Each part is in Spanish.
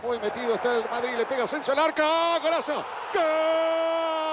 Muy metido está el Madrid, le pega Asensio al arco, golazo, ¡gol!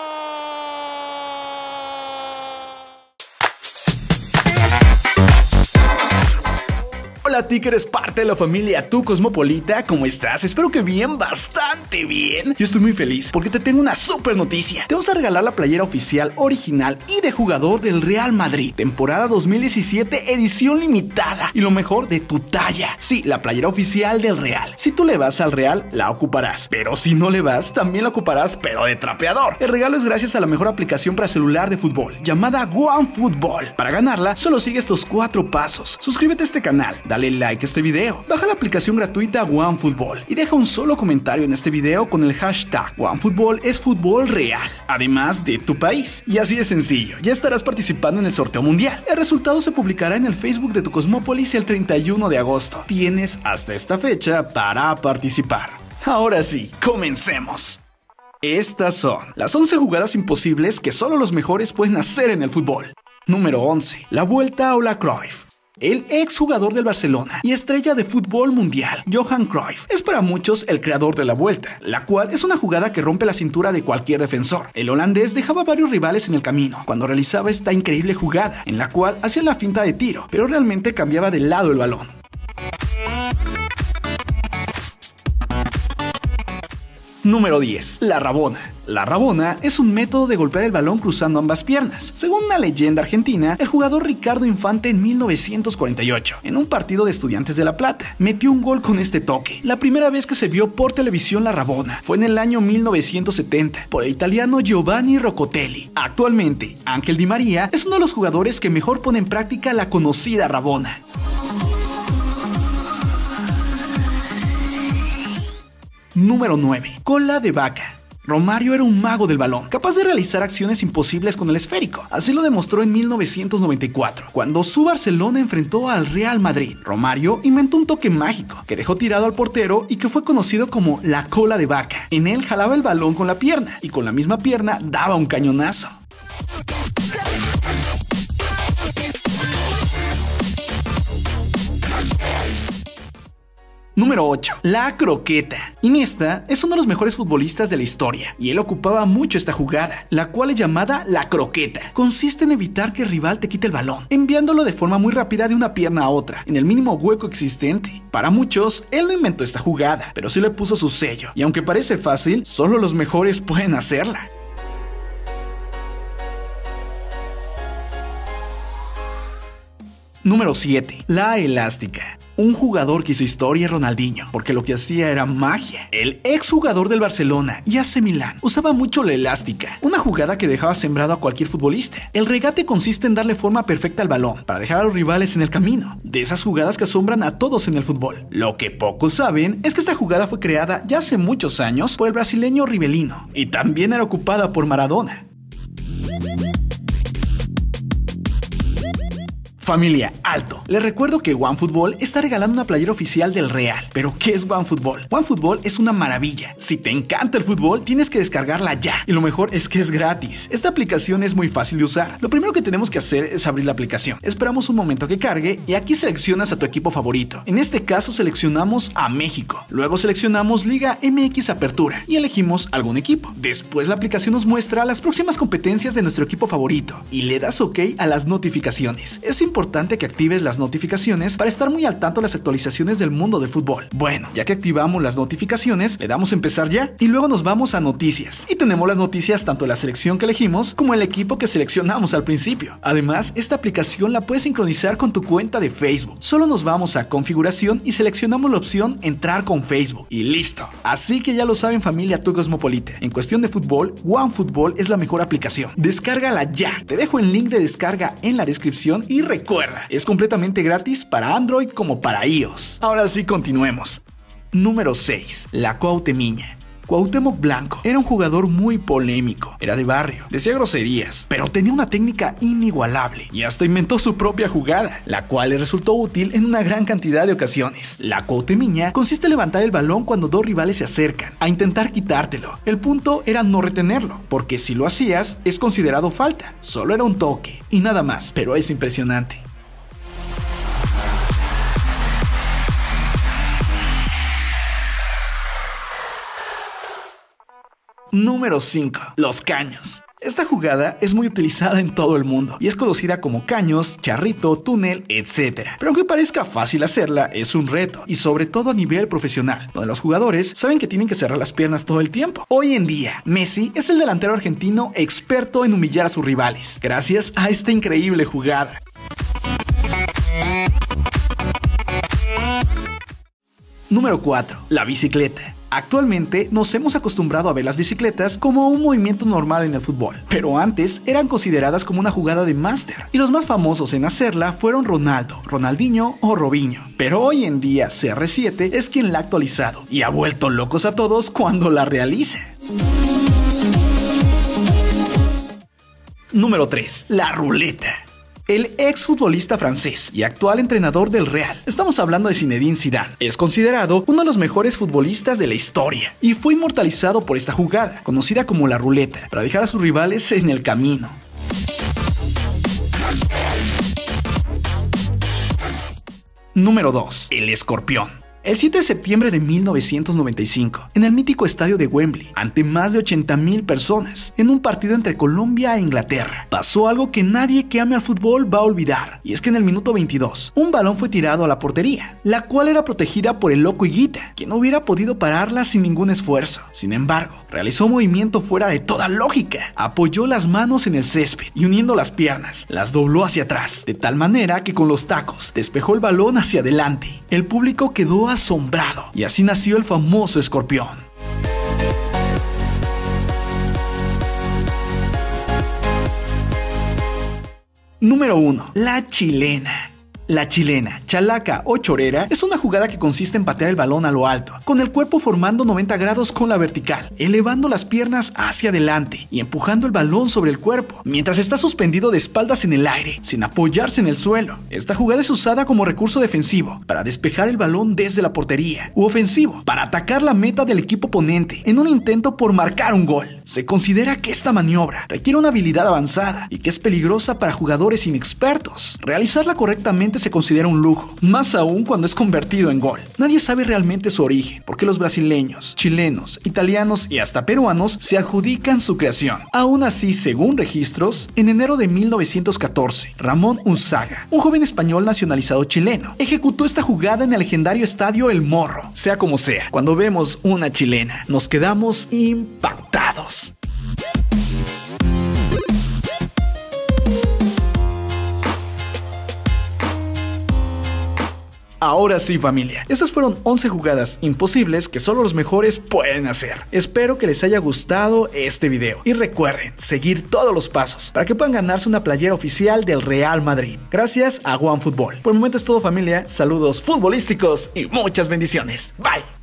Hola, ti que eres parte de la familia Tu Cosmopolita, ¿cómo estás? Espero que bien, bastante bien. Yo estoy muy feliz porque te tengo una super noticia. Te vamos a regalar la playera oficial original y de jugador del Real Madrid, temporada 2017, edición limitada. Y lo mejor, de tu talla. Sí, la playera oficial del Real. Si tú le vas al Real, la ocuparás. Pero si no le vas, también la ocuparás, pero de trapeador. El regalo es gracias a la mejor aplicación para celular de fútbol, llamada OneFootball. Para ganarla, solo sigue estos 4 pasos. Suscríbete a este canal, dale like a este video, baja la aplicación gratuita OneFootball y deja un solo comentario en este video con el hashtag OneFootball es fútbol real, además de tu país. Y así de sencillo, ya estarás participando en el sorteo mundial. El resultado se publicará en el Facebook de Tu Cosmópolis el 31 de agosto. Tienes hasta esta fecha para participar. Ahora sí, comencemos. Estas son las 11 jugadas imposibles que solo los mejores pueden hacer en el fútbol. Número 11. La vuelta o la Cruyff. El exjugador del Barcelona y estrella de fútbol mundial, Johan Cruyff, es para muchos el creador de la vuelta, la cual es una jugada que rompe la cintura de cualquier defensor. El holandés dejaba varios rivales en el camino cuando realizaba esta increíble jugada, en la cual hacía la finta de tiro, pero realmente cambiaba de lado el balón. Número 10. La Rabona. La Rabona es un método de golpear el balón cruzando ambas piernas. Según una leyenda argentina, el jugador Ricardo Infante en 1948, en un partido de Estudiantes de La Plata, metió un gol con este toque. La primera vez que se vio por televisión la Rabona fue en el año 1970 por el italiano Giovanni Roccotelli. Actualmente, Ángel Di María es uno de los jugadores que mejor pone en práctica la conocida Rabona. Número 9. Cola de vaca. Romario era un mago del balón, capaz de realizar acciones imposibles con el esférico. Así lo demostró en 1994, cuando su Barcelona enfrentó al Real Madrid. Romario inventó un toque mágico que dejó tirado al portero y que fue conocido como la cola de vaca. En él jalaba el balón con la pierna y con la misma pierna daba un cañonazo. Número 8. La croqueta. Iniesta es uno de los mejores futbolistas de la historia y él ocupaba mucho esta jugada, la cual es llamada la croqueta. Consiste en evitar que el rival te quite el balón, enviándolo de forma muy rápida de una pierna a otra, en el mínimo hueco existente. Para muchos, él no inventó esta jugada, pero sí le puso su sello, y aunque parece fácil, solo los mejores pueden hacerla. Número 7. La elástica. Un jugador que hizo historia es Ronaldinho, porque lo que hacía era magia. El exjugador del Barcelona y AC Milán usaba mucho la elástica, una jugada que dejaba sembrado a cualquier futbolista. El regate consiste en darle forma perfecta al balón, para dejar a los rivales en el camino. De esas jugadas que asombran a todos en el fútbol. Lo que pocos saben es que esta jugada fue creada ya hace muchos años por el brasileño Rivelino, y también era ocupada por Maradona. Familia, alto. Les recuerdo que OneFootball está regalando una playera oficial del Real. ¿Pero qué es OneFootball? OneFootball es una maravilla. Si te encanta el fútbol, tienes que descargarla ya. Y lo mejor es que es gratis. Esta aplicación es muy fácil de usar. Lo primero que tenemos que hacer es abrir la aplicación. Esperamos un momento a que cargue y aquí seleccionas a tu equipo favorito. En este caso seleccionamos a México. Luego seleccionamos Liga MX Apertura y elegimos algún equipo. Después la aplicación nos muestra las próximas competencias de nuestro equipo favorito y le das OK a las notificaciones. Es importante que actives las notificaciones para estar muy al tanto de las actualizaciones del mundo del fútbol. Bueno, ya que activamos las notificaciones, le damos a empezar ya y luego nos vamos a noticias. Y tenemos las noticias tanto de la selección que elegimos como el equipo que seleccionamos al principio. Además, esta aplicación la puedes sincronizar con tu cuenta de Facebook. Solo nos vamos a configuración y seleccionamos la opción entrar con Facebook y listo. Así que ya lo saben, familia Tu Cosmopolita. En cuestión de fútbol, OneFootball es la mejor aplicación. Descárgala ya. Te dejo el link de descarga en la descripción y recuerda, es completamente gratis para Android como para iOS. Ahora sí, continuemos. Número 6. La Cuauhtemiña. Cuauhtémoc Blanco era un jugador muy polémico, era de barrio, decía groserías, pero tenía una técnica inigualable y hasta inventó su propia jugada, la cual le resultó útil en una gran cantidad de ocasiones. La Cuauhtemiña consiste en levantar el balón cuando dos rivales se acercan a intentar quitártelo. El punto era no retenerlo, porque si lo hacías es considerado falta. Solo era un toque y nada más, pero es impresionante. Número 5. Los caños. Esta jugada es muy utilizada en todo el mundo y es conocida como caños, charrito, túnel, etc. Pero aunque parezca fácil hacerla, es un reto y sobre todo a nivel profesional, donde los jugadores saben que tienen que cerrar las piernas todo el tiempo. Hoy en día, Messi es el delantero argentino experto en humillar a sus rivales, gracias a esta increíble jugada. Número 4. La bicicleta. Actualmente nos hemos acostumbrado a ver las bicicletas como un movimiento normal en el fútbol, pero antes eran consideradas como una jugada de máster, y los más famosos en hacerla fueron Ronaldo, Ronaldinho o Robinho. Pero hoy en día CR7 es quien la ha actualizado y ha vuelto locos a todos cuando la realiza. Número 3. La ruleta. El exfutbolista francés y actual entrenador del Real, estamos hablando de Zinedine Zidane, es considerado uno de los mejores futbolistas de la historia y fue inmortalizado por esta jugada, conocida como la ruleta, para dejar a sus rivales en el camino. Número 2. El escorpión. El 7 de septiembre de 1995, en el mítico estadio de Wembley, ante más de 80,000 personas, en un partido entre Colombia e Inglaterra, pasó algo que nadie que ame al fútbol va a olvidar, y es que en el minuto 22, un balón fue tirado a la portería, la cual era protegida por el loco Higuita, quien no hubiera podido pararla sin ningún esfuerzo. Sin embargo, realizó un movimiento fuera de toda lógica, apoyó las manos en el césped y uniendo las piernas, las dobló hacia atrás, de tal manera que con los tacos despejó el balón hacia adelante. El público quedó asombrado y así nació el famoso escorpión. Número 1. La chilena. La chilena, chalaca o chorera es una jugada que consiste en patear el balón a lo alto, con el cuerpo formando 90 grados con la vertical, elevando las piernas hacia adelante y empujando el balón sobre el cuerpo, mientras está suspendido de espaldas en el aire, sin apoyarse en el suelo. Esta jugada es usada como recurso defensivo, para despejar el balón desde la portería, u ofensivo, para atacar la meta del equipo oponente, en un intento por marcar un gol. Se considera que esta maniobra requiere una habilidad avanzada y que es peligrosa para jugadores inexpertos. Realizarla correctamente se considera un lujo, más aún cuando es convertido en gol. Nadie sabe realmente su origen, porque los brasileños, chilenos, italianos y hasta peruanos se adjudican su creación. Aún así, según registros, en enero de 1914, Ramón Unzaga, un joven español nacionalizado chileno, ejecutó esta jugada en el legendario estadio El Morro. Sea como sea, cuando vemos una chilena, nos quedamos impactados. Ahora sí, familia, estas fueron 11 jugadas imposibles que solo los mejores pueden hacer. Espero que les haya gustado este video y recuerden seguir todos los pasos para que puedan ganarse una playera oficial del Real Madrid. Gracias a OneFootball. Por el momento es todo, familia, saludos futbolísticos y muchas bendiciones. Bye.